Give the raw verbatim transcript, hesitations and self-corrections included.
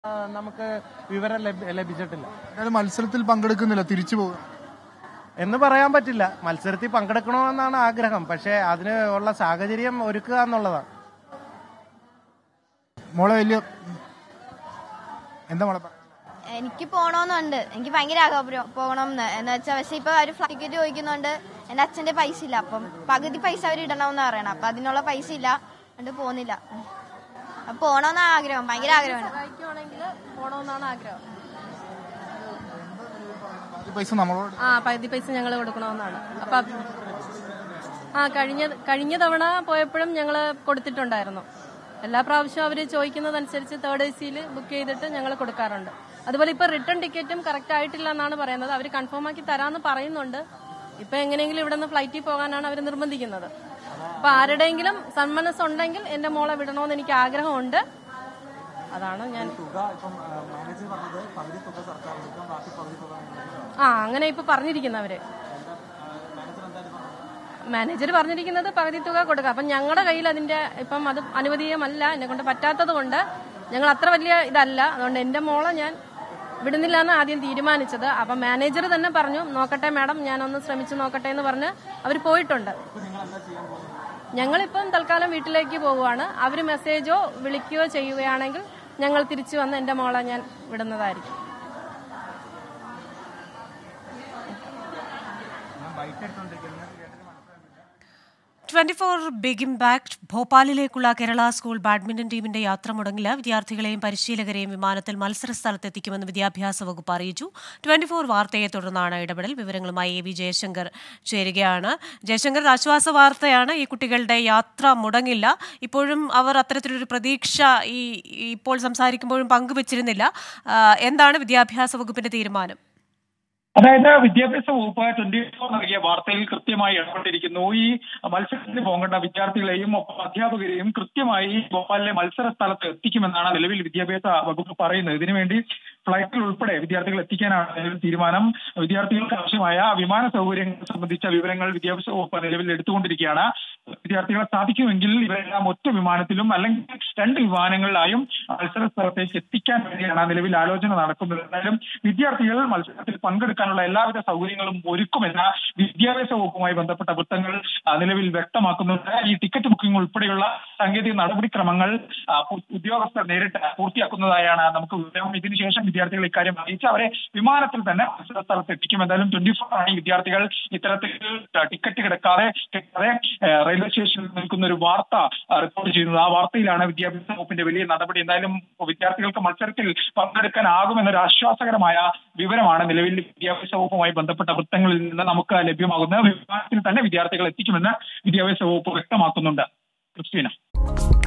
നമുക്ക് വിവരം ലഭിച്ചിട്ടില്ല. മത്സരത്തിൽ പങ്കെടുക്കുന്നില്ല, തിരിച്ചു പോകുക എന്ന് പറയാൻ പറ്റില്ല. മത്സരത്തിൽ പങ്കെടുക്കണമെന്നാണ് ആഗ്രഹം, പക്ഷെ അതിന് ഉള്ള സാഹചര്യം ഒരുക്കുക എന്നുള്ളതാണ്. മോളെ വലിയ എന്താ മോളെ? എനിക്ക് പോകണമെന്നുണ്ട്, എനിക്ക് ഭയങ്കര ആഗ്രഹം പോകണമെന്ന്. എന്ന് വെച്ചാൽ പക്ഷെ ഇപ്പൊ അവര് ഫ്ലൈറ്റ് ടിക്കറ്റ് ചോദിക്കുന്നുണ്ട്. എന്റെ അച്ഛന്റെ പൈസ ഇല്ല, അപ്പം പകുതി പൈസ അവർ ഇടണമെന്ന് പറയണം. അപ്പൊ അതിനുള്ള പൈസ ഇല്ല, അതുകൊണ്ട് പോകുന്നില്ല. പോണമെന്നാണ് ആഗ്രഹം, ഭയങ്കര ആഗ്രഹമാണ്. പോണമെന്നാണ് ആഗ്രഹം. ആ പകുതി പൈസ ഞങ്ങൾ കൊടുക്കണമെന്നാണ്. അപ്പൊ ആ കഴിഞ്ഞ കഴിഞ്ഞ തവണ പോയപ്പോഴും ഞങ്ങൾ കൊടുത്തിട്ടുണ്ടായിരുന്നു. എല്ലാ പ്രാവശ്യവും അവർ ചോദിക്കുന്നതനുസരിച്ച് തേർഡ് എ സിയിൽ ബുക്ക് ചെയ്തിട്ട് ഞങ്ങൾ കൊടുക്കാറുണ്ട്. അതുപോലെ ഇപ്പൊ റിട്ടേൺ ടിക്കറ്റും കറക്റ്റ് ആയിട്ടില്ല എന്നാണ് പറയുന്നത്. അവർ കൺഫേം ആക്കി തരാമെന്ന് പറയുന്നുണ്ട്. ഇപ്പൊ എങ്ങനെയെങ്കിലും ഇവിടെ നിന്ന് ഫ്ലൈറ്റിൽ പോകാനാണ് അവർ നിർബന്ധിക്കുന്നത്. അപ്പൊ ആരുടെയെങ്കിലും സന്മനസ് ഉണ്ടെങ്കിൽ എന്റെ മോളെ വിടണമെന്ന് എനിക്ക് ആഗ്രഹമുണ്ട്. അതാണ് ഞാൻ ആ അങ്ങനെ ഇപ്പൊ പറഞ്ഞിരിക്കുന്നവര് മാനേജർ പറഞ്ഞിരിക്കുന്നത് പകുതി തുക കൊടുക്കുക. അപ്പം ഞങ്ങളുടെ കയ്യിൽ അതിന്റെ ഇപ്പം അത് അനുവദീയമല്ല, എന്നെ കൊണ്ട് പറ്റാത്തത് കൊണ്ട് ഞങ്ങൾ അത്ര വലിയ ഇതല്ല. അതുകൊണ്ട് എന്റെ മോളെ ഞാൻ വിടുന്നില്ല എന്ന് ആദ്യം തീരുമാനിച്ചത്. അപ്പം മാനേജർ തന്നെ പറഞ്ഞു, നോക്കട്ടെ മാഡം, ഞാനൊന്ന് ശ്രമിച്ചു നോക്കട്ടെ എന്ന് പറഞ്ഞ് അവർ പോയിട്ടുണ്ട്. ഞങ്ങളിപ്പം തൽക്കാലം വീട്ടിലേക്ക് പോവുകയാണ്. അവർ മെസ്സേജോ വിളിക്കുകയോ ചെയ്യുകയാണെങ്കിൽ ഞങ്ങൾ തിരിച്ചു വന്ന് എന്റെ മോളെ ഞാൻ വിടുന്നതായിരിക്കും. Twenty four big impact. ഭോപ്പാലിലേക്കുള്ള കേരള സ്കൂൾ ബാഡ്മിന്റൺ ടീമിന്റെ യാത്ര മുടങ്ങില്ല. വിദ്യാർത്ഥികളെയും പരിശീലകരെയും വിമാനത്തിൽ മത്സര സ്ഥലത്തെത്തിക്കുമെന്ന് വിദ്യാഭ്യാസ വകുപ്പ് അറിയിച്ചു. ട്വന്റി ഫോർ വാർത്തയെ തുടർന്നാണ് ഇടപെടൽ. വിവരങ്ങളുമായി എ വി ജയശങ്കർ ചേരുകയാണ്. ജയശങ്കർ, ആശ്വാസ വാർത്തയാണ്, ഈ കുട്ടികളുടെ യാത്ര മുടങ്ങില്ല. ഇപ്പോഴും അവർ അത്തരത്തിലൊരു പ്രതീക്ഷ ഈ ഇപ്പോൾ സംസാരിക്കുമ്പോഴും പങ്കുവച്ചിരുന്നില്ല. എന്താണ് വിദ്യാഭ്യാസ വകുപ്പിന്റെ തീരുമാനം? അതായത് വിദ്യാഭ്യാസ വകുപ്പ് ട്വന്റി ഫോർ നൽകിയ വാർത്തയിൽ കൃത്യമായി ഇടപെട്ടിരിക്കുന്നു. ഈ മത്സരത്തിന് പോകേണ്ട വിദ്യാർത്ഥികളെയും ഒപ്പം അധ്യാപകരെയും കൃത്യമായി ഭോപ്പാലിലെ മത്സര സ്ഥലത്ത് എത്തിക്കുമെന്നാണ് നിലവിൽ വിദ്യാഭ്യാസ വകുപ്പ് പറയുന്നത്. ഇതിനുവേണ്ടി ഫ്ലൈറ്റിൽ ഉൾപ്പെടെ വിദ്യാർത്ഥികൾ എത്തിക്കാനാണ് നിലവിൽ തീരുമാനം. വിദ്യാർത്ഥികൾക്ക് ആവശ്യമായ വിമാന സൗകര്യങ്ങൾ സംബന്ധിച്ച വിവരങ്ങൾ വിദ്യാഭ്യാസ വകുപ്പ് നിലവിൽ എടുത്തുകൊണ്ടിരിക്കുകയാണ്. വിദ്യാർത്ഥികളെ സാധിക്കുമെങ്കിൽ ഇവരെല്ലാം ഒറ്റ വിമാനത്തിലും അല്ലെങ്കിൽ രണ്ട് വിമാനങ്ങളിലായും മത്സര സ്ഥലത്തേക്ക് എത്തിക്കാൻ വേണ്ടിയാണ് നിലവിൽ ആലോചന നടക്കുന്നത്. എന്തായാലും വിദ്യാർത്ഥികൾ മത്സരത്തിൽ പങ്കെടുക്കാനുള്ള എല്ലാവിധ സൗകര്യങ്ങളും ഒരുക്കുമെന്ന വിദ്യാഭ്യാസ വകുപ്പുമായി ബന്ധപ്പെട്ട വൃത്തങ്ങൾ നിലവിൽ വ്യക്തമാക്കുന്നുണ്ട്. ഈ ടിക്കറ്റ് ബുക്കിംഗ് ഉൾപ്പെടെയുള്ള സാങ്കേതിക നടപടിക്രമങ്ങൾ ഉദ്യോഗസ്ഥർ നേരിട്ട് പൂർത്തിയാക്കുന്നതായാണ് നമുക്ക് വിവരം. ഇതിനുശേഷം വിദ്യാർത്ഥികൾ ഇക്കാര്യം അറിയിച്ച് അവരെ വിമാനത്തിൽ തന്നെ മത്സര സ്ഥലത്ത് എത്തിക്കും. എന്തായാലും ട്വന്റി ഫോർ ആണ് ഈ വിദ്യാർത്ഥികൾ ഇത്തരത്തിൽ ടിക്കറ്റ് കിടക്കാതെ റെയിൽവേ സ്റ്റേഷനിൽ നിൽക്കുന്ന ഒരു വാർത്ത റിപ്പോർട്ട് ചെയ്യുന്നത്. ആ വാർത്തയിലാണ് വിദ്യാഭ്യാസ വകുപ്പിന്റെ വലിയ നടപടി. എന്തായാലും വിദ്യാർത്ഥികൾക്ക് മത്സരത്തിൽ പങ്കെടുക്കാനാകുമെന്നൊരു ആശ്വാസകരമായ വിവരമാണ് നിലവിൽ വിദ്യാഭ്യാസ വകുപ്പുമായി ബന്ധപ്പെട്ട വൃത്തങ്ങളിൽ നിന്ന് നമുക്ക് ലഭ്യമാകുന്നത്. വിമാനത്തിൽ തന്നെ വിദ്യാർത്ഥികൾ എത്തിക്കുമെന്ന് വിദ്യാഭ്യാസ വകുപ്പ് വ്യക്തമാക്കുന്നുണ്ട്. ക്രിസ്റ്റീന.